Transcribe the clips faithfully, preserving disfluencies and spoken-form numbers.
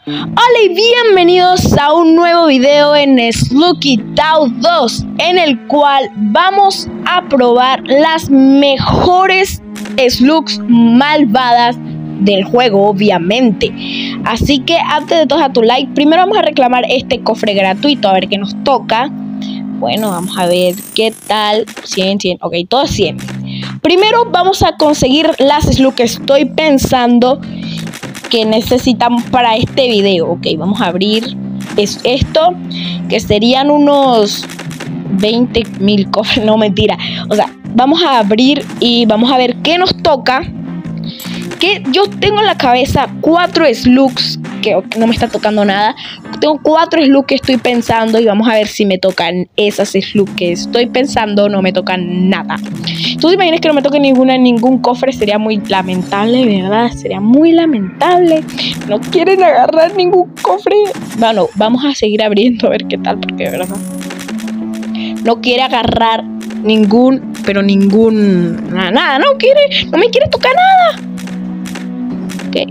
Hola y bienvenidos a un nuevo video en Slooky Tao dos, en el cual vamos a probar las mejores Slooks malvadas del juego, obviamente. Así que antes de todo, a tu like. Primero vamos a reclamar este cofre gratuito, a ver qué nos toca. Bueno, vamos a ver qué tal. cien, cien, ok, todo es cien. Primero vamos a conseguir las Slooks que estoy pensando que necesitamos para este video. Ok, vamos a abrir es esto, que serían unos veinte mil cofres, no mentira. O sea, vamos a abrir y vamos a ver qué nos toca. Que yo tengo en la cabeza cuatro Slooks que no me está tocando nada. Tengo cuatro Slooks que estoy pensando y vamos a ver si me tocan esas Slooks que estoy pensando. No me tocan nada. Tú te imaginas que no me toque ninguna en ningún cofre, sería muy lamentable, ¿verdad? Sería muy lamentable. No quieren agarrar ningún cofre. Bueno, vamos a seguir abriendo a ver qué tal, porque de verdad no quiere agarrar ningún, pero ningún, nada, nada, no quiere, no me quiere tocar nada. Ok.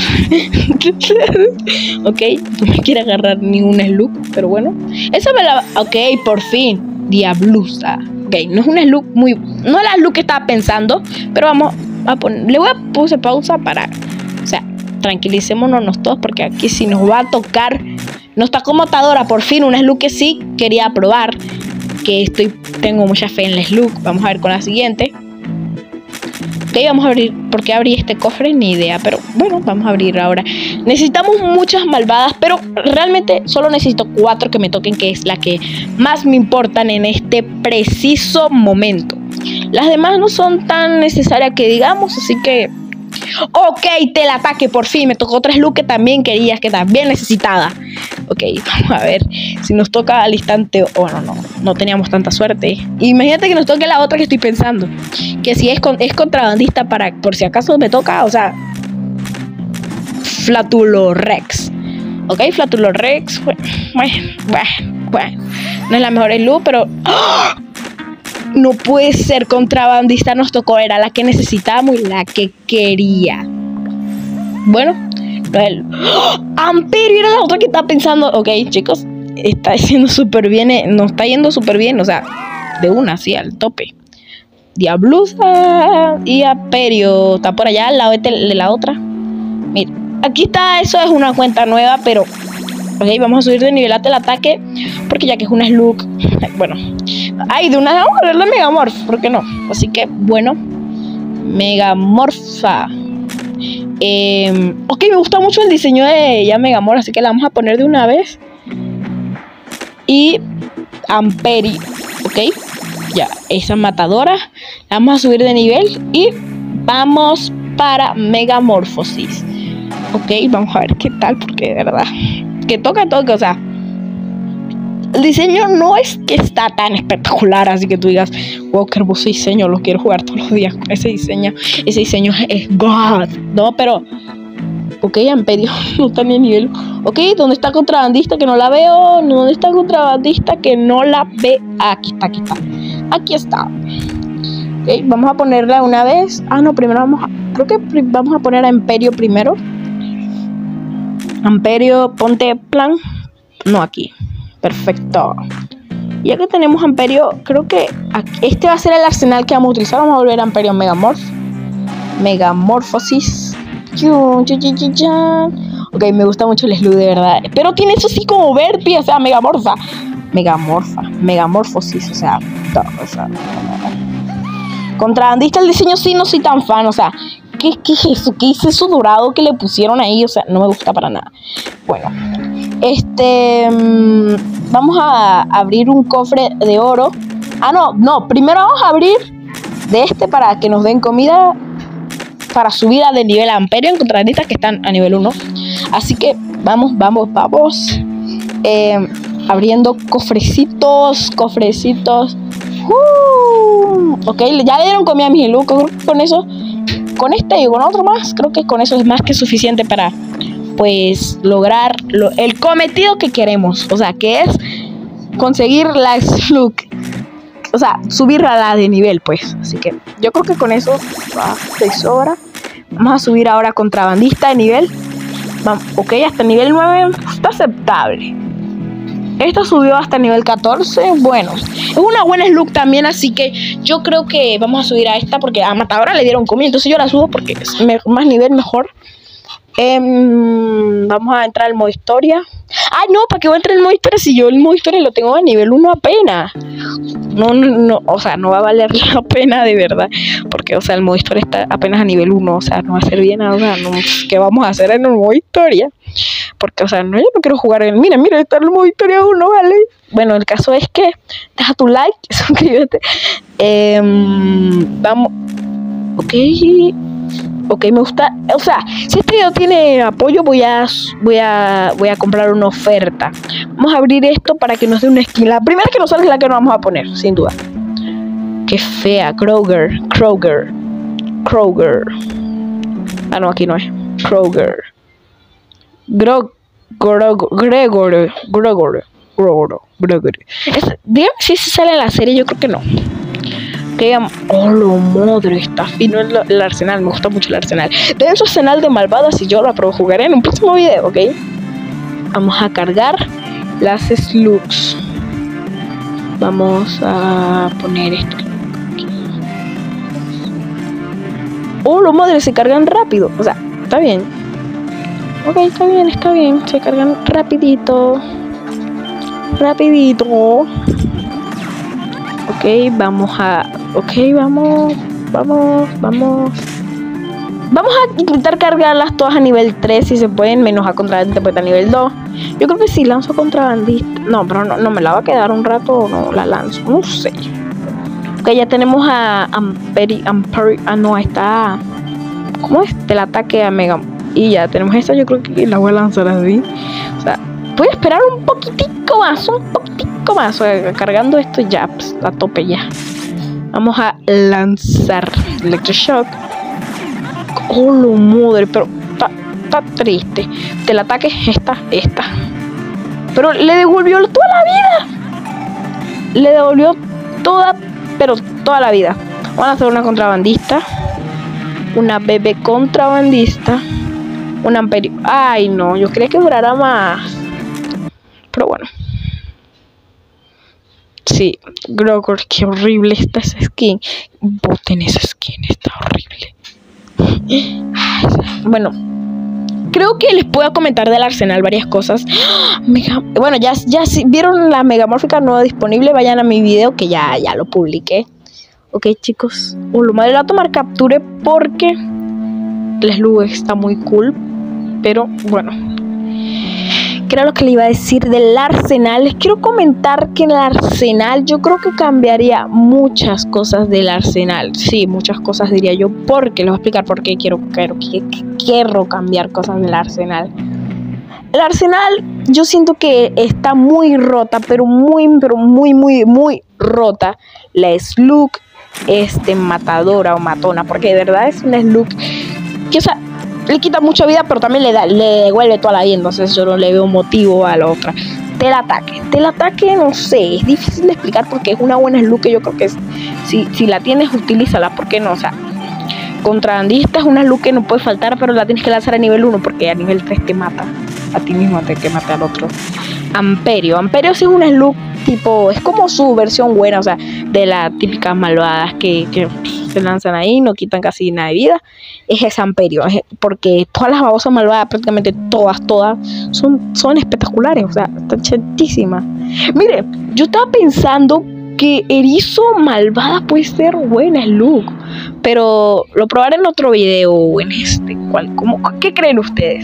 Ok, no me quiere agarrar ningún Slook, pero bueno. Esa me la... Ok, por fin. Diablusa. Ok, no es un Slook muy... No es la Slook que estaba pensando, pero vamos a poner... Le voy a poner pausa para... O sea, tranquilicémonos todos, porque aquí si nos va a tocar... No está como Tadora, por fin, una Slook que sí quería probar. Que estoy... Tengo mucha fe en la Slook. Vamos a ver con la siguiente. Ok, vamos a abrir. ¿Por qué abrí este cofre? Ni idea. Pero bueno, vamos a abrir ahora. Necesitamos muchas malvadas, pero realmente solo necesito cuatro que me toquen, que es la que más me importan en este preciso momento. Las demás no son tan necesarias que digamos, así que... Ok, telataque, por fin. Me tocó otra Slooks que también querías, que también necesitada. Ok, vamos a ver si nos toca al instante. Bueno, no, no teníamos tanta suerte. Imagínate que nos toque la otra que estoy pensando. Que si es, con, es contrabandista para... Por si acaso me toca, o sea... Flatulorex. Ok, Flatulorex. Bueno, bueno, bueno. No es la mejor Slook, pero... ¡Oh! No puede ser, contrabandista nos tocó, era la que necesitábamos y la que quería. Bueno, el... ¡Oh! Amperio era la otra que estaba pensando. Ok, chicos, está yendo súper bien, eh, nos está yendo súper bien, o sea, de una, así, al tope. Diablusa y Amperio, está por allá al lado de la otra. Mira, aquí está, eso es una cuenta nueva, pero... Ok, vamos a subir de nivel el ataque, porque ya que es una Slook, bueno, ay, de una vamos a ver la Megamorph, ¿por qué no? Así que, bueno, Megamorfa. Eh, ok, me gusta mucho el diseño de ya Megamorph, así que la vamos a poner de una vez. Y Amperio, ok, ya, esa matadora, la vamos a subir de nivel y vamos para Megamorfosis. Ok, vamos a ver qué tal, porque de verdad... que toca todo, o sea, el diseño no es que está tan espectacular, así que tú digas, wow, qué hermoso diseño, lo quiero jugar todos los días con ese diseño, ese diseño es God, no, pero, ok, Amperio, no está ni en nivel, ok, ¿dónde está contrabandista que no la veo? ¿Dónde está contrabandista que no la ve? Aquí está, aquí está, aquí está, ok, vamos a ponerla una vez, ah, no, primero vamos a, creo que vamos a poner a Amperio primero. Amperio, ponte plan. No, aquí. Perfecto. Ya que tenemos Amperio, creo que aquí, este va a ser el arsenal que vamos a utilizar. Vamos a volver a Amperio Megamorph. Megamorfosis. Ok, me gusta mucho el Slook, de verdad. Pero tiene eso así como verde, o sea, Megamorfa. Megamorfa. Megamorfosis, o sea, todo, o sea. Contrabandista, el diseño sí no soy tan fan, o sea. ¿Qué, ¿Qué es eso? ¿Qué es eso dorado que le pusieron ahí? O sea, no me gusta para nada. Bueno, este... Mmm, vamos a abrir un cofre de oro. Ah, no, no. Primero vamos a abrir de este para que nos den comida para subir a de nivel Amperio en contrabandistas que están a nivel uno. Así que vamos, vamos, vamos. Eh, abriendo cofrecitos, cofrecitos. Uh, ok, ya le dieron comida a mis Slook. Con eso... Con este y con otro más, creo que con eso es más que suficiente para, pues, lograr lo, el cometido que queremos. O sea, que es conseguir la Slook. O sea, subirla a la de nivel, pues. Así que yo creo que con eso va de sobra. Vamos a subir ahora contrabandista de nivel. Vamos, ok, hasta nivel nueve está aceptable. Esta subió hasta nivel catorce. Bueno, es una buena slug también, así que yo creo que vamos a subir a esta porque a Matadora le dieron comida, entonces yo la subo porque es me más nivel mejor. Eh, vamos a entrar al modo historia. Ah, no, ¿para qué voy a entrar en el modo historia si yo el modo historia lo tengo a nivel uno apenas? No, no, no, o sea, no va a valer la pena de verdad. Porque, o sea, el modo historia está apenas a nivel uno. O sea, no va a servir de nada. No, ¿qué vamos a hacer en el modo historia? Porque, o sea, no, yo no quiero jugar en... Mira, mira, está en el modo historia uno, ¿vale? Bueno, el caso es que deja tu like, suscríbete. Eh, vamos... Ok... Ok, me gusta, o sea, si este video tiene apoyo voy a, voy a, voy a comprar una oferta. Vamos a abrir esto para que nos dé una skin. La primera que nos sale es la que nos vamos a poner, sin duda. Qué fea, Kroger, Kroger, Kroger. Ah, no, aquí no es. Kroger. Grog, Grog, Gregor, Gregor, Gregor, Gregor. Dígame si se sale en la serie, yo creo que no. Oh, lo madre, está fino el, el arsenal, me gusta mucho el arsenal. De su arsenal de malvadas y yo lo probé, jugaré en un próximo video, ¿ok? Vamos a cargar las slugs. Vamos a poner esto aquí. Oh, lo madre, se cargan rápido, o sea, está bien. Ok, está bien, está bien, se cargan rapidito. Rapidito. Ok, vamos a... Ok, vamos, vamos, vamos. Vamos a intentar cargarlas todas a nivel tres si se pueden, menos a contrabandista pues a nivel dos. Yo creo que si lanzo contrabandista... No, pero no, no me la va a quedar un rato o no la lanzo, no sé. Ok, ya tenemos a Amperi... Amperi... Ah, no, está... ¿Cómo es? El ataque a Mega... Y ya tenemos esta, yo creo que la voy a lanzar así. O sea, voy a esperar un poquitico más, un poquitico más. O sea, cargando esto ya, pues, a tope ya. Vamos a lanzar Electroshock. Oh, lo madre, pero está triste. Del ataque esta, esta. Pero le devolvió toda la vida. Le devolvió toda, pero toda la vida. Vamos a hacer una contrabandista. Una bebé contrabandista. Un amperio. Ay, no, yo creía que durara más. Pero bueno. Sí, Grogor, qué horrible está esa skin. Boten esa skin, está horrible. Bueno, creo que les puedo comentar del arsenal varias cosas. Mega, bueno, ya, ya si vieron la megamórfica nueva disponible, vayan a mi video que ya, ya lo publiqué. Ok, chicos, oh, lo madre, la voy a tomar capture porque el slug está muy cool. Pero bueno, ¿qué era lo que le iba a decir del arsenal? Les quiero comentar que en el arsenal yo creo que cambiaría muchas cosas del arsenal. Sí, muchas cosas diría yo, porque les voy a explicar por qué quiero, quiero, quiero cambiar cosas del arsenal. El arsenal yo siento que está muy rota, pero muy, pero muy, muy, muy rota. La slug este, matadora o matona, porque de verdad es una slug que, o sea, le quita mucha vida, pero también le da, le devuelve toda la vida. Entonces yo no le veo motivo a la otra. Telataque, telataque, no sé, es difícil de explicar porque es una buena slug que yo creo que es, si, si la tienes, utilízala, ¿por qué no? O sea, contrabandista es una slug que no puede faltar, pero la tienes que lanzar a nivel uno porque a nivel tres te mata a ti mismo antes que mate al otro. Amperio, Amperio sí es una slug tipo, es como su versión buena, o sea, de las típicas malvadas que, que se lanzan ahí, no quitan casi nada de vida. Es ese Amperio, es porque todas las babosas malvadas, prácticamente todas, todas, son, son espectaculares, o sea, están chetísimas. Mire, yo estaba pensando que Erizo malvada puede ser buena slug, pero lo probaré en otro video o en este. ¿Cuál, cómo, ¿Qué creen ustedes?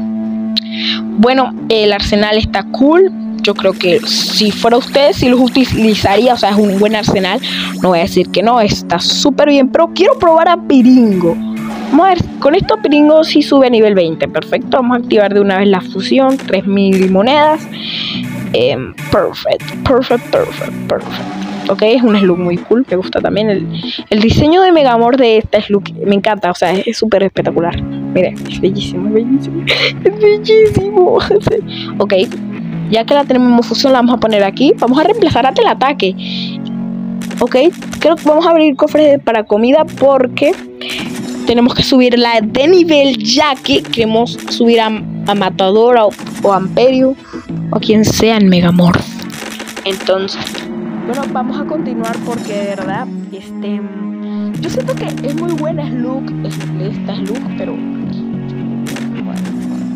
Bueno, el arsenal está cool. Yo creo que si fuera ustedes, si los utilizaría. O sea, es un buen arsenal. No voy a decir que no, está súper bien. Pero quiero probar a Piringo. Vamos a ver, con esto Piringo sí sube a nivel veinte. Perfecto, vamos a activar de una vez la fusión. tres mil monedas. Eh, perfect, perfect, perfect, perfect. Ok, es un slug muy cool. Me gusta también el, el diseño de Megamor de esta slug. Me encanta, o sea, es súper espectacular. Miren, es bellísimo, es bellísimo. Es bellísimo. Ok, ya que la tenemos fusión, la vamos a poner aquí. Vamos a reemplazar a Telataque. Ok, creo que vamos a abrir cofres para comida porque tenemos que subirla de nivel, ya que queremos subir a, a Matador o, o Amperio o quien sea en Megamorph. Entonces, bueno, vamos a continuar porque de verdad, este, yo siento que es muy buena Slug, esta Slug, pero bueno,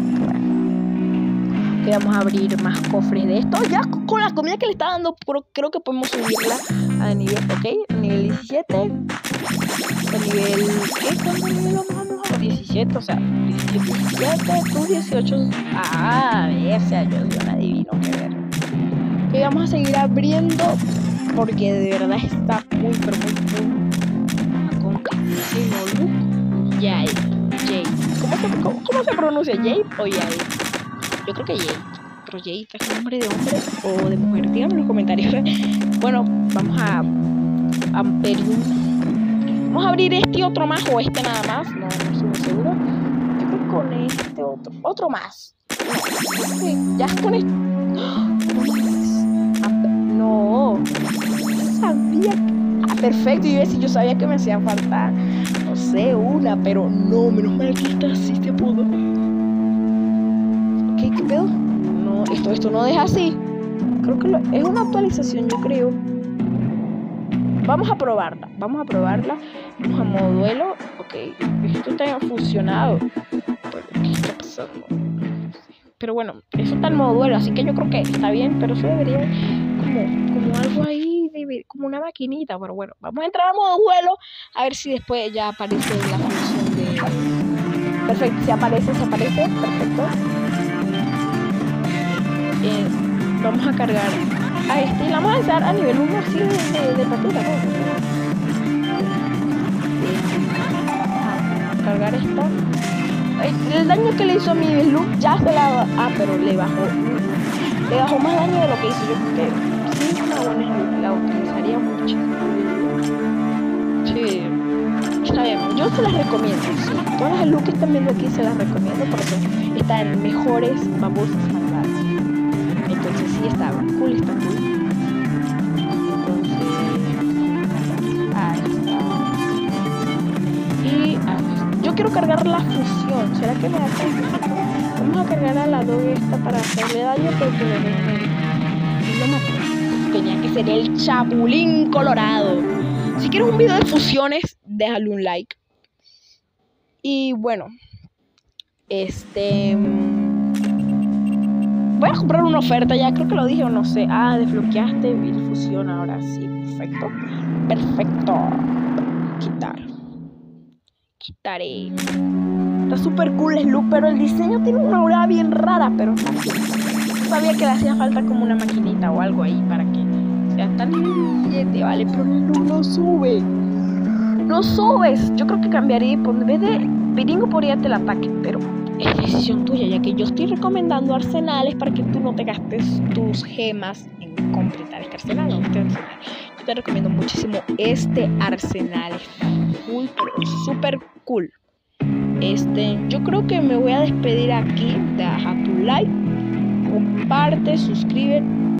bueno. Que vamos a abrir más cofres de esto. Ya con la comida que le está dando, creo que podemos subirla a nivel, ok, nivel diecisiete. A nivel, ¿qué? ¿Cuánto nivel vamos a diecisiete? O sea, diecisiete, tú dieciocho. Ah, ese yo, yo la adivino, que ver. Que vamos a seguir abriendo porque de verdad está muy, pero muy, muy complicado. Jay, Jay. ¿Cómo se, cómo, cómo se pronuncia? ¿Jay o Jay? Yo creo que Jay. Pero Jay, ¿es nombre de hombre o de mujer? Díganme en los comentarios. Bueno, vamos a Amperium. Vamos a abrir este y otro más, o este nada más. No, no estoy muy seguro. Yo creo que con este otro. Otro más. No, ya es con este. No. Yo sabía que... Ah, perfecto. Yo, yo sabía que me hacía falta, no sé, una, pero no, menos mal que esta sí se pudo. ¿Qué, qué pedo? No, esto, esto no deja así. Creo que lo, es una actualización, yo creo. Vamos a probarla, vamos a probarla. Vamos a modo duelo. Ok, esto está funcionado. Pero, ¿qué está pasando? Pero bueno, eso está en modo duelo, así que yo creo que está bien, pero eso debería como, como algo ahí, de, como una maquinita. Pero bueno, vamos a entrar a modo duelo, a ver si después ya aparece la función de... Perfecto, si aparece, si aparece, perfecto. Eh, vamos a cargar a este y la vamos a lanzar a nivel uno así de, de, de partida, ¿no? Eh, cargar esta. El daño que le hizo a mi Slug ya se la... Ah, pero le bajó le bajó más daño de lo que hizo. Yo creo que sí es una buena Slug, la utilizaría mucho. Sí, está bien, yo se las recomiendo, sí. Todas las Slug que están viendo aquí se las recomiendo porque están mejores babosas malvadas. Entonces sí, está cool, está cool. Entonces, ahí está. Y a ver, yo quiero cargar la fusión. ¿Será que me da tiempo? Vamos a cargar a la dog esta para hacerle daño porque lo maté. Tenía que ser el Chapulín Colorado. Si quieres un video de fusiones, déjale un like. Y bueno, este... voy a comprar una oferta, ya creo que lo dije o no sé. Ah, desbloqueaste Build Fusión ahora sí. Perfecto. Perfecto. Quitar. Quitaré. Está súper cool Slug, pero el diseño tiene una aura bien rara, pero no sabía que le hacía falta como una maquinita o algo ahí para que sea tan siete, ¿vale? Pero Slug no sube. No subes. Yo creo que cambiaría, por en vez de Piringo podría el ataque, pero es decisión tuya, ya que yo estoy recomendando arsenales para que tú no te gastes tus gemas en completar este arsenal, ¿no? Este arsenal. Yo te recomiendo muchísimo este arsenal. Está cool, pero súper cool. Este, yo creo que me voy a despedir aquí. Deja tu like, comparte, suscríbete